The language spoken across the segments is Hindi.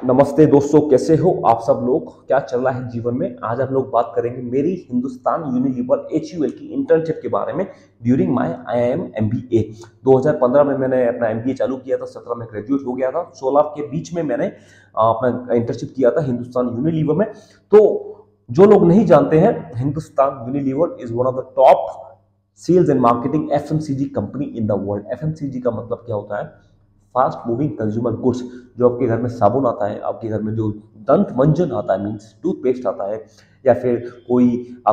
नमस्ते दोस्तों, कैसे हो आप सब लोग। क्या चल रहा है जीवन में। आज हम लोग बात करेंगे मेरी हिंदुस्तान यूनिलीवर HUL की इंटर्नशिप के बारे में ड्यूरिंग माय IIM MBA। 2015 में मैंने अपना MBA चालू किया था, 17 में ग्रेजुएट हो गया था, 16 के बीच में मैंने अपना इंटर्नशिप किया था हिंदुस्तान यूनिलीवर में। तो जो लोग नहीं जानते हैं, Hindustan Unilever is one of the top sales and marketing FMCG company in the world. FMCG का मतलब क्या होता है? Fast moving consumer goods. जो आपके घर में साबुन आता है, आपके घर में जो दंत मंजन आता है, मीन्स टूथपेस्ट आता है, या फिर कोई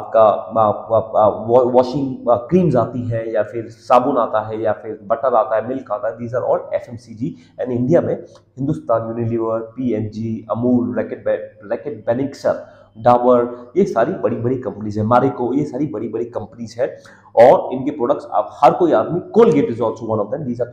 आपका वॉशिंग क्रीम्स आती है, या फिर साबुन आता है, या फिर बटर आता है, मिल्क आता है, these are all FMCG। And India में Hindustan Unilever, PNG, Amul, Reckitt Benckiser, Dabur, ये सारी बड़ी बड़ी कंपनीज है, मारिको, ये सारी बड़ी बड़ी कंपनीज है। और इनके प्रोडक्ट्स आप हर कोई आदमी, Colgate is also one of them, these are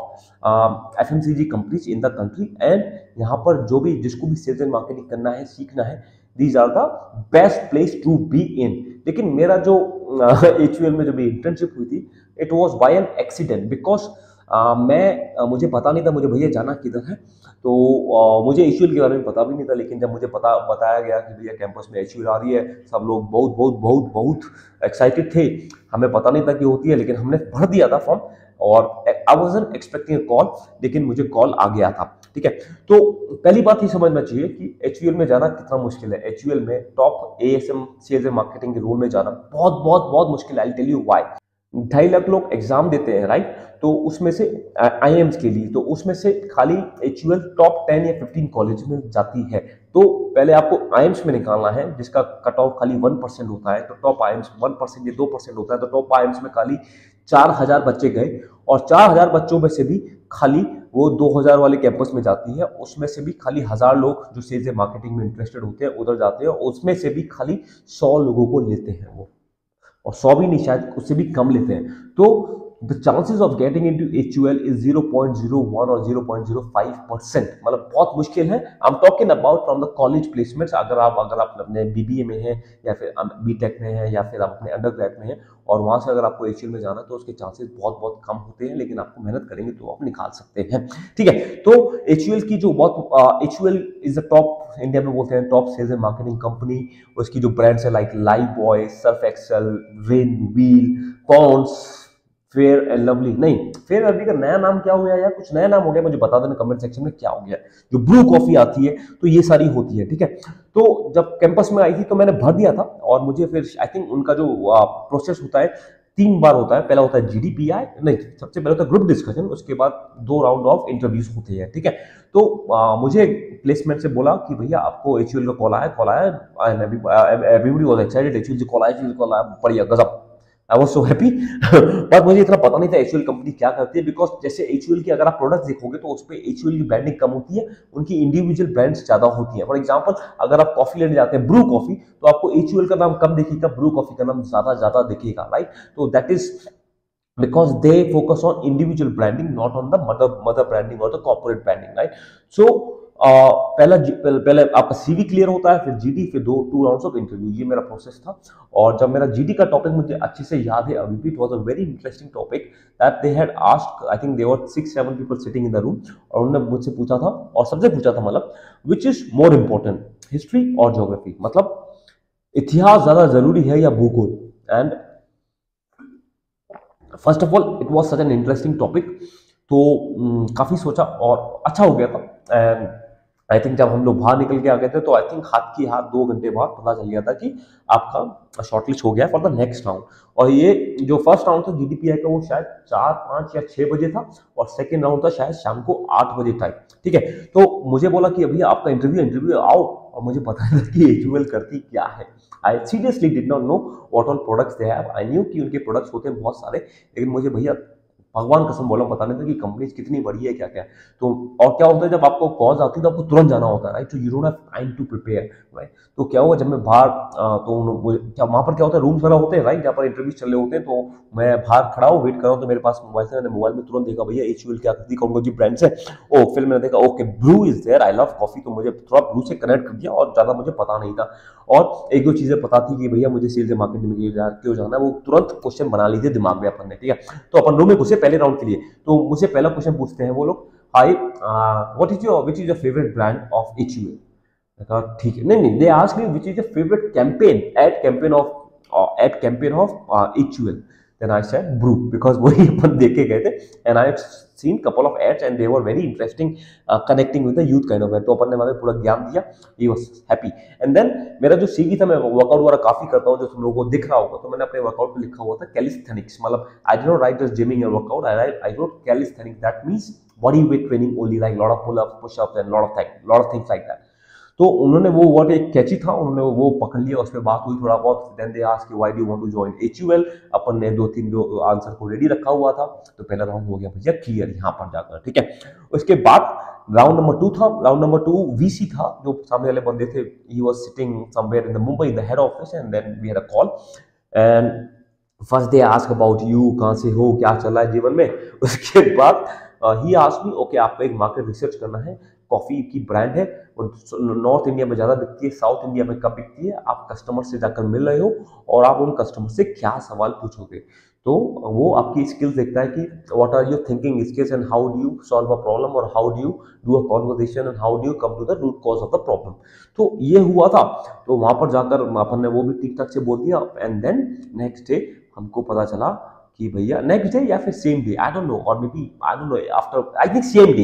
top FMCG companies in the country. And यहाँ पर जो भी जिसको भी सेल्स एंड मार्केटिंग करना है, सीखना है, these are the best place to be in. लेकिन मेरा जो HUL में जो भी इंटर्नशिप हुई थी, it was by an accident, because मुझे पता नहीं था मुझे भैया जाना किधर है। तो मुझे HUL के बारे में पता भी नहीं था। लेकिन जब मुझे बताया गया कि भैया कैंपस में HUL आ रही है, सब लोग बहुत बहुत बहुत बहुत एक्साइटेड थे। हमें पता नहीं था कि होती है, लेकिन हमने भर दिया था फॉर्म। और I wasn't expecting a call, लेकिन मुझे कॉल आ गया था। ठीक है, तो पहली बात ही समझना चाहिए कि HUL में जाना कितना मुश्किल है। HUL में top ASM sales and marketing के रोल में जाना बहुत बहुत बहुत मुश्किल है। I tell you why. 2.5 lakh लोग एग्जाम देते हैं, राइट। तो उसमें से IIMs के लिए, तो उसमें से खाली HUL टॉप 10 या 15 कॉलेज में जाती है। तो पहले आपको IIMs में निकालना है, जिसका कट ऑफ खाली 1% होता है। तो टॉप IIMs 1% या 2% होता है। तो टॉप IIMs में खाली 4000 बच्चे गए, और 4000 बच्चों में से भी खाली वो 2000 वाले कैंपस में जाती है। उसमें से भी खाली 1000 लोग जो सेल्स एंड मार्केटिंग में इंटरेस्टेड होते हैं उधर जाते हैं। उसमें से भी खाली 100 लोगों को लेते हैं वो, और 100 भी नहीं, शायद उससे भी कम लेते हैं। तो the chances of getting into HUL is 0.01 और 0.05%, मतलब बहुत मुश्किल है। I am talking about from the college placements. अगर आप अपने BBA में हैं, या फिर BTech में हैं, या फिर आप अपने अंडर ग्रेड में हैं, और वहां से अगर आपको HUL में जाना है, तो उसके चांसेस बहुत बहुत कम होते हैं। लेकिन आपको मेहनत करेंगे तो आप निकाल सकते हैं। ठीक है, तो HUL की जो HUL is the top, India में बोलते हैं top sales and marketing company. उसकी जो ब्रांड्स है like Lifebuoy, Surf Excel, Rin Wheel, Pond's, Fair and Lovely. नहीं, फेयर एंड लवली का नया नाम क्या हो गया यार? कुछ नया नाम हो गया, मुझे बता देना कमेंट सेक्शन में क्या हो गया। जो ब्रू कॉफी आती है, तो ये सारी होती है। ठीक है, तो जब कैंपस में आई थी तो मैंने भर दिया था। और मुझे फिर आई थिंक उनका जो प्रोसेस होता है 3 बार होता है। पहला होता है GDPI, नहीं, सबसे पहले होता है ग्रुप डिस्कशन, उसके बाद 2 राउंड ऑफ इंटरव्यूज होते हैं। ठीक है, तो मुझे प्लेसमेंट से बोला कि भैया आपको HUL का कॉल आया, and everybody was excited. HUL से कॉल आया, बढ़िया, गजब। I was so happy. पर मुझे इतना पता नहीं था HUL कंपनी क्या करती है। बिकॉज जैसे HUL की अगर आप प्रोडक्ट देखोगे, तो उस पर HUL की ब्रांडिंग कम होती है, उनकी इंडिविजुअल ब्रांड्स ज्यादा होती है। फॉर एग्जाम्पल, अगर आप कॉफी लेने जाते हैं ब्रू कॉफी, तो आपको HUL का नाम कम दिखेगा, ब्रू कॉफी का नाम ज्यादा ज्यादा दिखेगा, राइट। तो that is because they focus on individual branding, not on the mother branding or the corporate branding, right? So पहले आपका CV क्लियर होता है, फिर GD, फिर 2 राउंड्स ऑफ इंटरव्यू। ये मेरा प्रोसेस था। और जब मेरा GD का टॉपिक मुझे अच्छे से याद है अभी भी, it was a very interesting topic that they had asked. I think there were 6-7 people sitting in the room, और उन्होंने मुझसे पूछा था, और सबसे पूछा था, मतलब which is more important, history और ज्योग्राफी, मतलब इतिहास ज्यादा जरूरी है या भूगोल। And first of all it was such an interesting topic. तो काफी सोचा और अच्छा हो गया था। एंड आई थिंक जब हम लोग बाहर निकल के आ गए थे, तो आई थिंक हाथ 2 घंटे बाद पता चल गया था कि आपका शॉर्टलिस्ट हो गया फॉर द नेक्स्ट राउंड। और ये जो फर्स्ट राउंड था GDPI का, वो शायद 4, 5 या 6 बजे था, और सेकेंड राउंड था शायद शाम को 8 बजे टाइम। ठीक है, तो मुझे बोला कि अभी आपका इंटरव्यू आओ, और मुझे पता नहीं था कि HUL करती क्या है। I seriously did not know what all products they have. I knew कि उनके प्रोडक्ट्स होते हैं बहुत सारे, लेकिन मुझे भैया भगवान कसम बोला पता नहीं था कि कंपनीज कितनी बड़ी है, क्या क्या। तो और क्या होता है, जब आपको कॉल्स आती है तो आपको तुरंत जाना होता है, राइट। तो you don't have time to prepare, right. तो क्या हुआ, जब मैं बाहर तो क्या वहाँ पर क्या होता है, रूम्स वगैरह होते हैं, राइट, जहाँ पर इंटरव्यूज चल रहे होते हैं। तो मैं बाहर खड़ा हूँ, वेट कर रहा हूँ, तो मेरे पास मोबाइल से, मैंने मोबाइल में तुरंत देखा भैया HUL क्या करती है, कौन कौन सी ब्रांड्स है। ओ, फिर मैंने देखा okay Bru is there, I love coffee. तो मुझे थोड़ा ब्रू से कनेक्ट कर दिया, और ज्यादा मुझे पता नहीं था। और 1-2 चीजें पता थी कि भैया मुझे सेल्स एंड मार्केटिंग में क्यों जाना है, वो तुरंत क्वेश्चन बना लीजिए दिमाग में अपन ने। ठीक है, तो अपन रूम में घुसे पहले राउंड के लिए। तो मुझसे पहला क्वेश्चन पूछते हैं वो लोग, hi what is your which is your favourite brand of HUL। कहा ठीक है, नहीं नहीं, they ask me which is your favourite campaign ad campaign of HUL। Then I said brew because वही अपन देखे गए थे and I had seen couple of ads and they were very interesting, connecting with the youth kind of ad। तो अपन ने हमें पूरा ज्ञान दिया, he was happy। and then मेरा जो CV था, मैं वर्कआउट वगैरह काफी करता हूँ, जो तुम लोगों को दिख रहा होगा, तो मैंने अपने वर्कआउट पे लिखा हुआ था कैलिस्थेनिक्स। मतलब I did not write just gymming and workout, I wrote calisthenics, that means body weight training only, like lot of pull-ups, push-ups and lot of things like that। तो उन्होंने वो वर्ड एक कैची था, उन्होंने वो पकड़ लिया, उस पर बात हुई थोड़ा बहुत। Then they asked why do you want to join HUL। अपन ने 2-3 जो आंसर को रेडी रखा हुआ था, तो पहला राउंड हो गया भैया क्लियर यहाँ पर जाकर, ठीक है। उसके बाद राउंड नंबर 2 था। राउंड नंबर 2 VC था, जो सामने वाले बंदे थे, he was sitting somewhere in the Mumbai in the head office and then we had a call and first they ask about you, कहाँ से हो, क्या चल रहा है जीवन में। उसके बाद ही आस्क्ड मी ओके, आपको एक मार्केट रिसर्च करना है, कॉफी की ब्रांड है और नॉर्थ इंडिया में ज़्यादा बिकती है, साउथ इंडिया में कम बिकती है, आप कस्टमर से जाकर मिल रहे हो और आप उन कस्टमर से क्या सवाल पूछोगे। तो वो आपकी स्किल्स देखता है कि what are your thinking skills and how do you solve a problem और how do you do a conversation and how do you come to the root cause of the problem. तो ये हुआ था। तो वहां पर जाकर अपन ने वो भी ठीक ठाक से बोल दिया एंड देन नेक्स्ट डे हमको पता चला कि भैया नेक्स्ट डे या फिर same day, I don't know, और maybe I don't know, after I think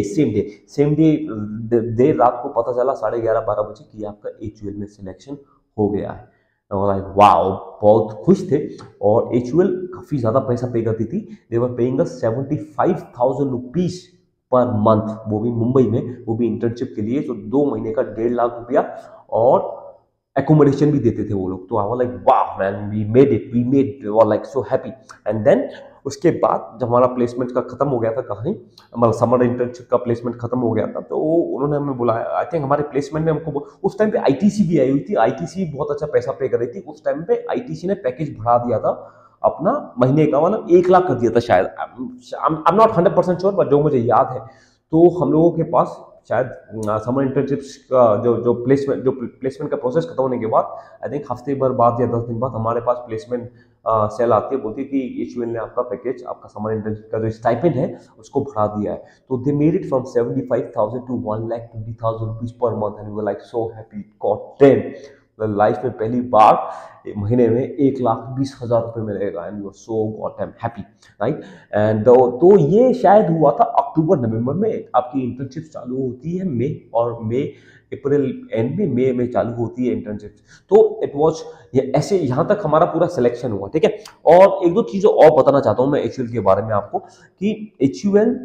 same day देर रात को पता चला 11:30-12 बजे कि आपका HUL में सिलेक्शन हो गया है। लाइक वाओ, बहुत खुश थे। और HUL काफी ज्यादा पैसा पे करती थी, they were paying us 75,000 rupees per month, वो भी मुंबई में, वो भी इंटर्नशिप के लिए। तो 2 महीने का 1.5 लाख रुपया और एकोमोडेशन भी देते थे वो लोग। तो आई वाज लाइक वाह man, we made were like so happy. And then उसके बाद जब हमारा प्लेसमेंट का खत्म हो गया था कहानी, मतलब समर इंटर्नशिप का प्लेसमेंट खत्म हो गया था, तो उन्होंने हमें बुलाया। आई थिंक हमारे प्लेसमेंट में हमको उस टाइम पे ITC भी आई हुई थी, ITC बहुत अच्छा पैसा पे कर रही थी उस टाइम पे। ITC ने पैकेज बढ़ा दिया था अपना महीने का, मतलब 1 लाख कर दिया था शायद, I am not 100% sure, but जो मुझे याद है। तो हम लोगों के पास शायद समर इंटर्नशिप्स का जो प्लेसमेंट का प्रोसेस खत्म होने के बाद, आई थिंक हफ्ते भर बाद या 10 दिन बाद हमारे पास प्लेसमेंट सेल आती है, बोलती है कि HUL ने आपका पैकेज, आपका समर इंटर्नशिप का जो स्टाइपेंड है उसको बढ़ा दिया है। तो they made it from 75,000 to 1,20,000 rupees per month and we were like so happy, god damn, life में पहली बार महीने में 1,20,000 रुपए मिलेगा and you are so goddamn happy, right. And तो ये शायद हुआ था अक्टूबर नवंबर में। आपकी इंटर्नशिप चालू होती है मई, और अप्रैल एंड में चालू होती है इंटर्नशिप। तो इट वाज ऐसे, यहाँ तक हमारा पूरा सिलेक्शन हुआ, ठीक है। और एक दो चीजें और बताना चाहता हूँ मैं HUL के बारे में आपको, कि HUL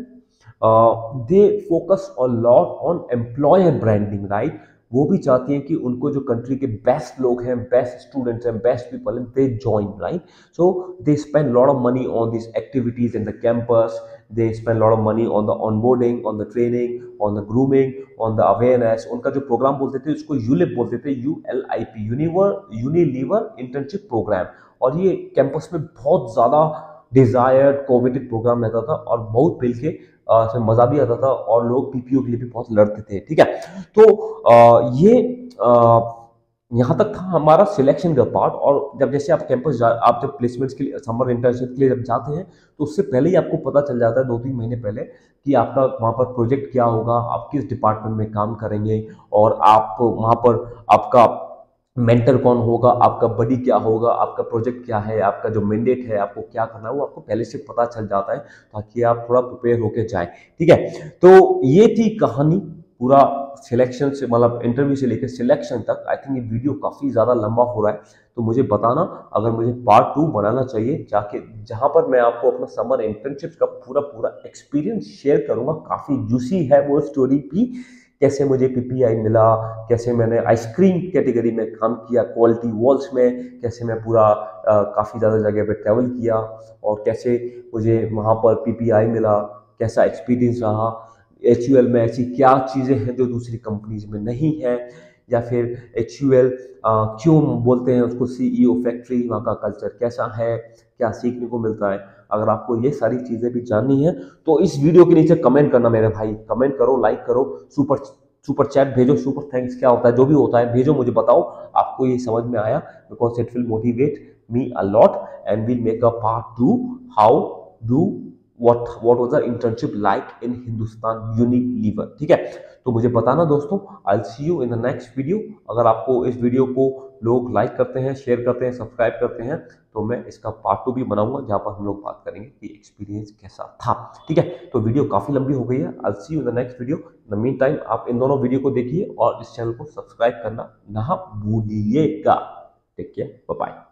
they focus a lot on employer branding, right. वो भी चाहती हैं कि उनको जो कंट्री के बेस्ट लोग हैं, बेस्ट स्टूडेंट्स हैं, बेस्ट पीपल हैं, they join, right. So they spend lot of money on this activities in the campus, they spend a lot of money on the onboarding, on the training, on the grooming, on the awareness। उनका जो प्रोग्राम बोलते थे उसको ULIP बोलते थे, ULIP, यूनिलीवर इंटर्नशिप प्रोग्राम। और ये कैंपस में बहुत ज्यादा डिजायर्ड कोविडेड प्रोग्राम रहता था और बहुत मिल के इसमें मजा भी आता था और लोग PPO के लिए भी बहुत लड़ते थे, ठीक है। तो ये यहाँ तक था हमारा सिलेक्शन का पार्ट। और जब जैसे आप कैंपस आप जब प्लेसमेंट्स के लिए, समर इंटर्नशिप के लिए जब जाते हैं, तो उससे पहले ही आपको पता चल जाता है 2-3 महीने पहले कि आपका वहाँ पर प्रोजेक्ट क्या होगा, आप किस डिपार्टमेंट में काम करेंगे, और आप वहाँ पर आपका मेंटर कौन होगा, आपका बडी क्या होगा, आपका प्रोजेक्ट क्या है, आपका जो मैंडेट है, आपको क्या करना है, वो आपको पहले से पता चल जाता है, ताकि आप थोड़ा प्रिपेयर होकर जाएं, ठीक है। तो ये थी कहानी पूरा सिलेक्शन से, मतलब इंटरव्यू से लेकर सिलेक्शन तक। आई थिंक ये वीडियो काफी ज्यादा लंबा हो रहा है, तो मुझे बताना अगर मुझे पार्ट 2 बनाना चाहिए, जाके जहां पर मैं आपको अपना समर इंटर्नशिप का पूरा एक्सपीरियंस शेयर करूंगा। काफी जूसी है वो स्टोरी भी, कैसे मुझे PPI मिला, कैसे मैंने आइसक्रीम कैटेगरी में काम किया, क्वालिटी वॉल्स में, कैसे मैं पूरा काफ़ी ज़्यादा जगह पे ट्रैवल किया, और कैसे मुझे वहाँ पर PPI मिला, कैसा एक्सपीरियंस रहा। HUL में ऐसी क्या चीज़ें हैं जो दूसरी कंपनीज में नहीं है, या फिर HUL क्यों बोलते हैं उसको CEO फैक्ट्री, वहाँ का कल्चर कैसा है, क्या सीखने को मिलता है। अगर आपको ये सारी चीज़ें भी जाननी है तो इस वीडियो के नीचे कमेंट करना मेरे भाई, कमेंट करो, लाइक करो, सुपर चैट भेजो, सुपर थैंक्स क्या होता है, जो भी होता है भेजो, मुझे बताओ आपको ये समझ में आया, because it will motivate me a lot and will make a part 2 how do what was the internship like in Hindustan Unilever. ठीक है, तो मुझे बताना दोस्तों। I will see you in the next video. अगर आपको इस वीडियो को लोग लाइक करते हैं, शेयर करते हैं, सब्सक्राइब करते हैं, तो मैं इसका पार्ट 2 भी बनाऊंगा जहां पर हम लोग बात करेंगे कि एक्सपीरियंस कैसा था। ठीक है, तो वीडियो काफी लंबी हो गई है। I will see you in the next video. In the meantime आप इन दोनों वीडियो को देखिए और इस चैनल को सब्सक्राइब करना ना भूलिएगा। Take care, bye bye.